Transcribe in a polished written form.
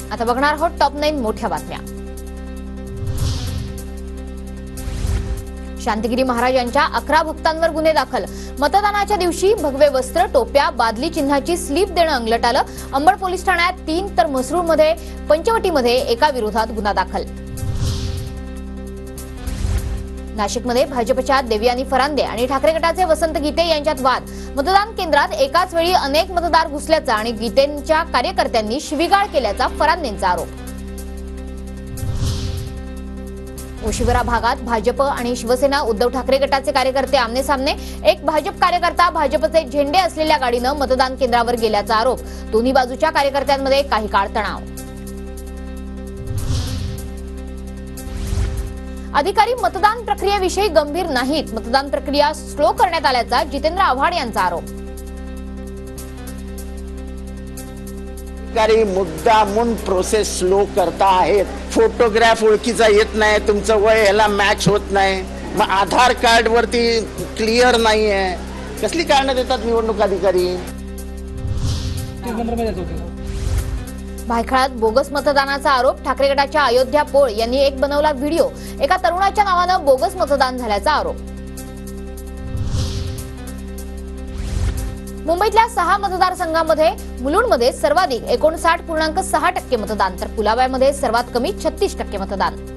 आता बघणार आहोत टॉप 9 मोठ्या बातम्या। शांतिगिरी महाराज यांच्या 11 भक्तांवर गुन्हे दाखल। मतदानाच्या दिवशी भगवे वस्त्र, टोप्या, बादली चिन्हाची स्लिप देणं अंगलट आलं। अंबड पोलीस ठाण्यात 3 तर मसरूळमध्ये पंचवटीमध्ये एका विरोधात गुन्हा दाखल। नाशिकमध्ये भाजपच्या देवयानी फरांदे आणि ठाकरे गटाचे वसंत गीते यांच्यात वाद। मतदान केंद्रात एकाच वेळी अनेक मतदार घुसल्याचा आणि गीतेंच्या कार्यकर्त्यांनी शिवीगाळ केल्याचा फरांदेंचा आरोप। ओशिवरा भागात भाजप आणि शिवसेना उद्धव ठाकरे गटाचे कार्यकर्ते आमने सामने। एक भाजप कार्यकर्ता भाजपचे झेंडे असलेल्या गाडीनं मतदान केंद्रावर गेल्याचा आरोप। दोन्ही बाजूच्या कार्यकर्त्यांमध्ये काही काळ तणाव। अधिकारी मतदान प्रक्रियेविषयी गंभीर नाहीत, मतदान प्रक्रिया स्लो करण्यात आल्याचा जितेंद्र आव्हाड यांचा आरोप। अधिकारी मुद्दामून प्रोसेस स्लो करता आहेत। फोटोग्राफ ओळखीचा येत नाही, तुमचं वय ह्याला मॅच होत नाही, मग आधार कार्ड वरती क्लिअर नाहीये, कसली कारणं देतात निवडणूक अधिकारी। भायखळ्यात बोगस मतदानाचा आरोप। ठाकरे गटाच्या अयोध्या पोळ यांनी एक बनवला व्हिडिओ। एका तरुणाच्या नावानं बोगस मतदान झाल्याचा आरोप। मुंबईतल्या 6 मतदारसंघांमध्ये मुलुंडमध्ये सर्वाधिक 59.6% मतदान, तर पुलाव्यामध्ये सर्वात कमी 36% मतदान।